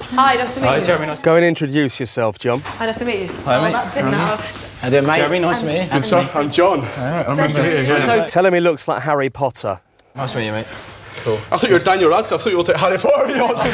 Hi, nice to meet you. Hi, Jeremy, nice to meet you. Go and introduce yourself, John. Hi, nice to meet you. Hi, mate. That's it now. How you doing, mate? Jeremy, nice to meet you. Good sir, I'm John. I'm nice to meet you. Tell him he looks like Harry Potter. Nice to meet you, mate. Cool. I thought you were Daniel Radcliffe. I thought you were like Harry Potter.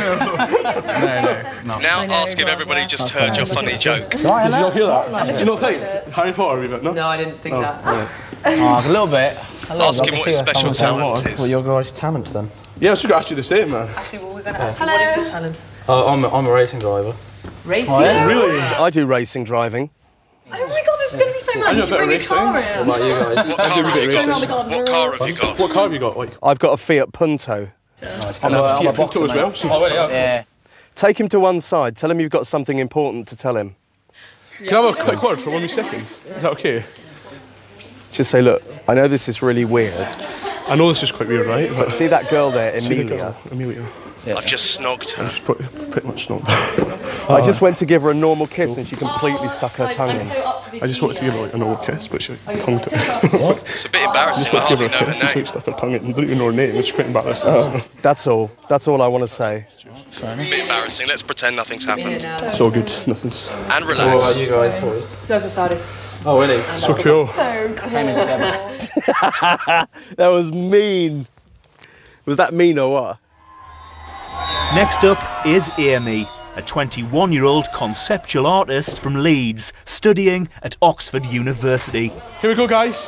No. Now ask if everybody just heard your funny joke. Did you not hear that? Do you not think Harry Potter a wee bit? No. No, I didn't think that. A little bit. Ask him what his special talent is. What are your guys' talents then? Yeah, I was just going to ask you the same, man. Actually, well, we're going to ask you, what is your talent? I'm a racing driver. Racing? Oh, yeah? Really? I do racing driving. Oh my god, this is going to be so mad. Did you bring a car in? What about you guys? What car have you got? What car have you got? What car have you got? Like, I've got a Fiat Punto. I'm a boxer as well. So. Oh, really? Yeah. Take him to one side. Tell him you've got something important to tell him. Can I have a quick word for 1 wee second? Is that okay? Just say, look, I know this is really weird, I know this is quite weird, right? but see that girl there, See the Emilia? girl, Amelia. I've just snogged her. She's pretty much not. I just went to give her a normal kiss and she completely stuck her tongue in. I just wanted to give her like a normal kiss, but she tongued it. It's a bit embarrassing. I I give her hardly a know kiss her and she name. stuck her tongue in. I don't even know her name. It's quite embarrassing. So. That's all. That's all I want to say. It's a bit embarrassing. Let's pretend nothing's happened. It's all good. Nothing's. And What relax. about you guys, boys? Circus artists. Oh, really? So cool. Came in together. That was mean. Was that mean or what? Next up is Amy, a 21-year-old conceptual artist from Leeds, studying at Oxford University. Here we go, guys.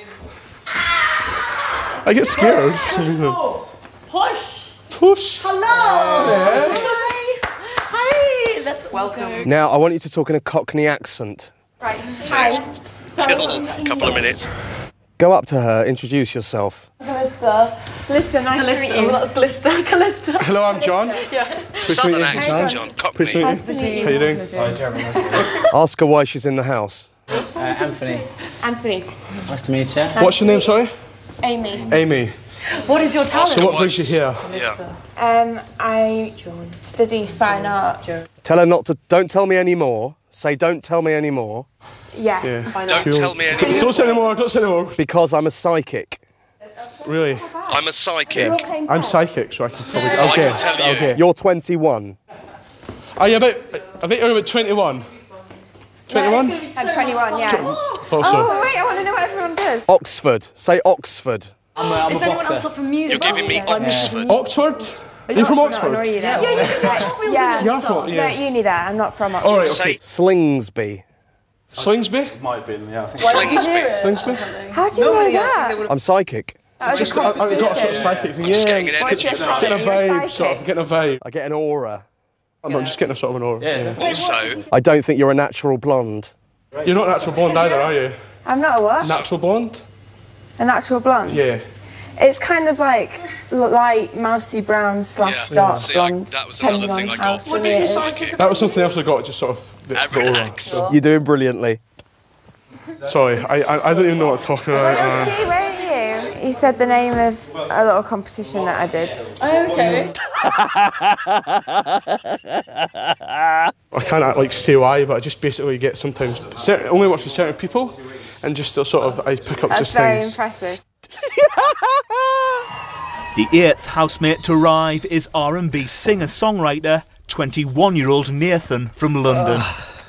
I get scared. Push! Push. Hello! Hi! Let's welcome. Now, I want you to talk in a Cockney accent. Right. Hi. Chill. A couple of minutes. Go up to her, introduce yourself. Listen, nice to meet you. That's Glister. Callista. Hello, I'm John. Southern accent, John. Please Cockney. meet you. How you doing? Hi, Jeremy, nice to meet you. Ask her why she's in the house. Anthony, Anthony. nice to meet you. What's your name, sorry? Amy. Amy. What is your talent? So what brings you here? Yeah. I study fine art. Tell her not to. Don't tell me any more. Say, don't tell me any more. Yeah. Don't tell me anything. Don't say anymore. Don't say anymore. Because I'm a psychic. Really? I'm a psychic. I'm psychic, so I can probably. So I okay. can tell you. Okay. You're 21. Are you about? I think you're about 21. 21? I'm 21, yeah. Thought so. Oh, wait, I want to know what everyone does. Oxford. Say Oxford. I'm a Is anyone else boxer. up for music? You're giving me Oxford. Oxford? Are you from Oxford? Ignore you now. Yeah. Yeah, I thought. I'm Yeah. at uni there. I'm not from Oxford. All right. Say Okay. Slingsby. Slingsby? Might have been, yeah, I think. Slingsby. Slingsby? How do you know that? I'm psychic. Just got, I got a sort of psychic thing. Just Yeah. getting an energy from Getting a you. vibe, sort of. Getting a vibe. I get an aura. I'm not just getting a sort of an aura. Yeah. Also, I don't think you're a natural blonde. You're not natural blonde either, are you? I'm not a what? Natural blonde? A natural blonde? Yeah. It's kind of like light mousy brown / dark See, blonde. that was another depending thing on I how got from sunny it being is. psychic. That was something else I got, just sort of the And aura. relax. You're doing brilliantly. Sorry, I don't even know what I'm talking about. See, where are you? He said the name of a little competition that I did. Okay. I can't like say why, but I just basically get sometimes only works with certain people, and just sort of I pick up That's just very things. impressive. The 8th housemate to arrive is R&B singer-songwriter, 21-year-old Nathan from London.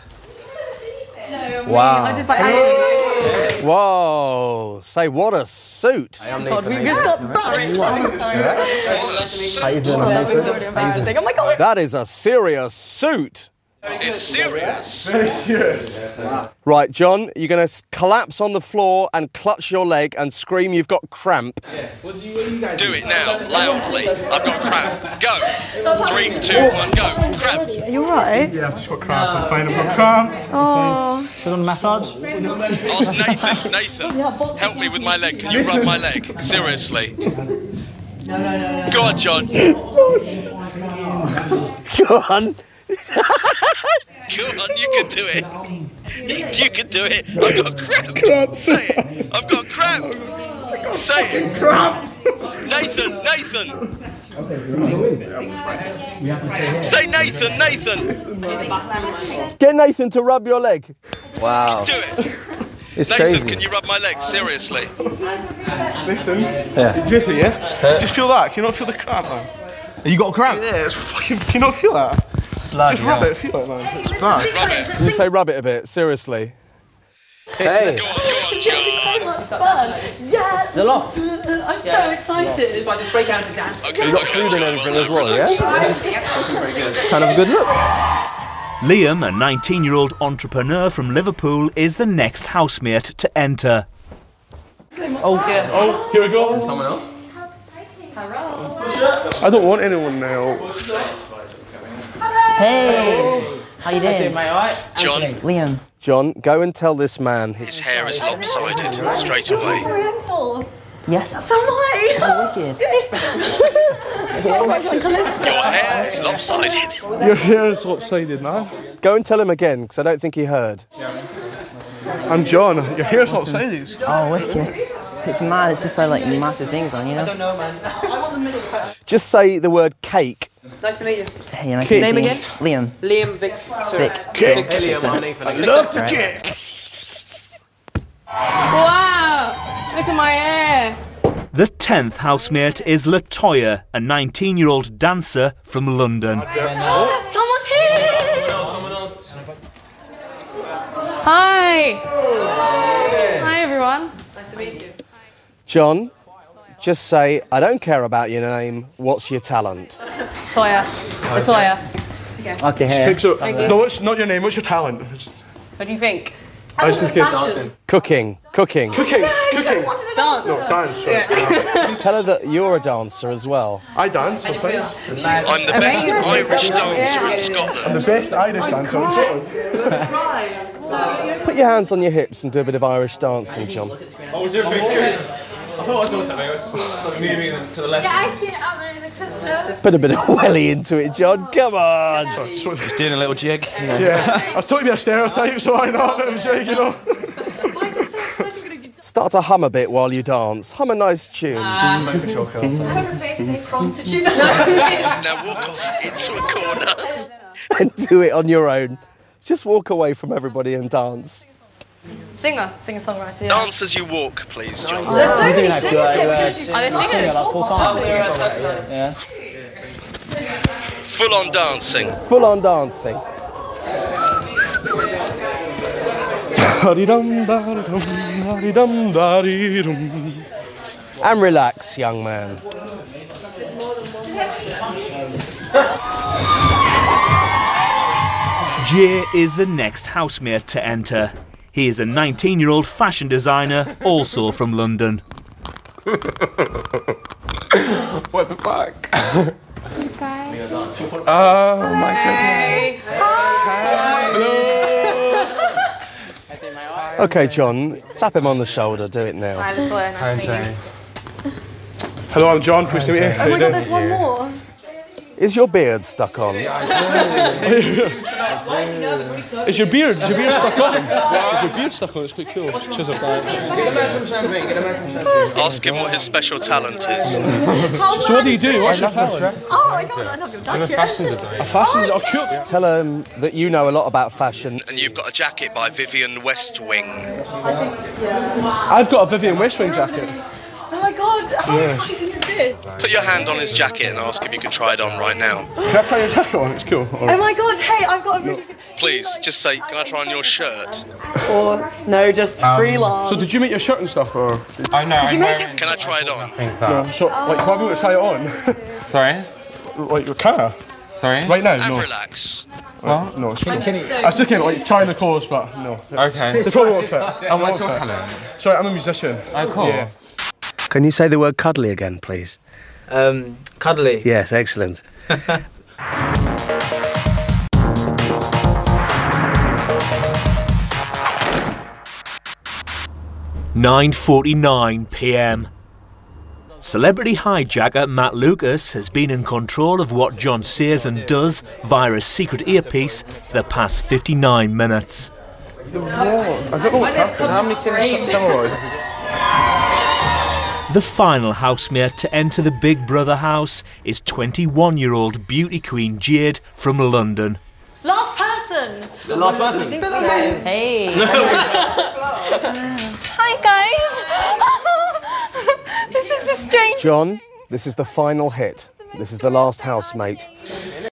Wow. I did by accident. Whoa. Say, what a suit. God, we just got buried. How you doing, Nathan? Oh my god. That is a serious suit. It's serious. Very serious. Right, John, you're going to collapse on the floor and clutch your leg and scream you've got cramp. Do it now, loudly. I've got cramp. Go. 3, 2, 1, go. Cramp. Are you alright? Yeah, I've just got cramp. I'm fine. I've got cramp. Oh. Should I massage? Ask Nathan. Nathan, help me with my leg. Can you rub my leg? Seriously. Go on, John. Go on. Go on, you can do it. You can do it. I've got cramp. Say it. I've got cramp. Say it. Cramp. Nathan. Say Nathan. Get Nathan to rub your leg. Wow. Do it. It's Nathan, crazy. can you rub my leg? Seriously. Nathan? Yeah. Nathan, yeah? Do you feel that? Can you not feel the cramp, man? You got a cramp? Yeah, it's fucking... Can you not feel that? Just rub it, feel it, man. It's bad. Can you say rub it a bit? Seriously. Hey. Go on, John. So much fun. Yeah. There's a lot. I'm so excited. So I just break out to dance. Okay, You got food and everything as well, yeah? Kind of a good look. Liam, a 19-year-old entrepreneur from Liverpool, is the next housemate to enter. Oh, here we go. Someone else? I don't want anyone now. Hey! How you doing? Mate, alright? John, Liam. John, go and tell this man his hair is lopsided straight away. Oriental. Yes. So am I. Oh, wicked. Your hair is lopsided. Your hair is lopsided, man. Go and tell him again, because I don't think he heard. I'm John. Your hair's lopsided. Oh, wicked. It's mad. It's just like massive things on, you know? No, man. Just say the word cake. Nice to meet you. Hey, nice Kate. to meet Name you. again? Liam. Liam Vic. Vic. Cake. Hey, Liam, my name for Love the cake. Wow! Look at my hair. The 10th housemate is Latoya, a 19-year-old dancer from London. Someone's here. Hi. Hi, everyone. John, just say, I don't care about your name, what's your talent? Latoya. Latoya. Okay, hair. So, no, it's not your name. What's your talent? What do you think? I was thinking dancing. Cooking. Cooking. Dance. No, dance. Sorry. Tell her that you're a dancer as well. I dance sometimes. I'm the best Irish dancer in I'm Scotland. the best Irish dancer in Scotland. Put your hands on your hips and do a bit of Irish dancing, John. Oh, was it a big screen? I thought I saw something. I was sort of moving to the left. Yeah, I see it up and it's like so slow. Put a bit of welly into it, John. Come on. Just Doing a little jig. Yeah. I was taught to be a stereotype, so why not? It was like, you know. Why is it so exciting? Start to hum a bit while you dance. Hum a nice tune. I replaced a prostitute. Now walk off into a corner. And do it on your own. Just walk away from everybody and dance. Singer. Singer-songwriter, yeah. Dance as you walk, please, John. There's so many Are they singers? Yeah. Full on dancing. Full on dancing. And relax, young man. Jay is the next housemate to enter. He is a 19-year-old fashion designer, also from London. Wipe it back. Guys. Oh my Hey. Okay, John, tap him on the shoulder. Do it now. Hi, Latoya. Nice to meet you. Hello, I'm John. Pleased to meet you. How you doing? There's one more. Is your beard stuck on? Is your beard stuck on? Is your beard stuck on? It's quite cool. Chisel. Ask him what his special talent is. So what do you do? What's your talent? Oh, I don't have your jacket. A fashion. Oh, cool. Tell him that you know a lot about fashion. And you've got a jacket by Vivienne Westwing. I've got a Vivienne Westwing jacket. Oh my god, how exciting is this? Put your hand on his jacket and ask if you can try it on right now. Can I try your jacket on? It's cool. Or... Oh my god, hey, I've got a really good... Please, just say, can I try on your shirt? Or, no, just freelance. So did you make your shirt and stuff, or? I know. Did you make it? Can I try it on? No. So, like, can I be able to try it on? Sorry? Like, your car? Sorry? Right now? And No. relax. No, it's cool. I was thinking, like, trying the clothes, but no. Okay. They probably won't fit. Oh, what's your talent? Sorry, I'm a musician. Oh, cool. Yeah. Can you say the word cuddly again, please? Cuddly. Yes, excellent. 9:49 p.m. Celebrity hijacker Matt Lucas has been in control of what John says and does via a secret earpiece for the past 59 minutes. I don't know what's happening. How many summer The final housemate to enter the Big Brother house is 21-year-old beauty queen Jade from London. Last person! The last person. Hey. Hi guys! This is the strange... John, this is the final hit. This is the last housemate.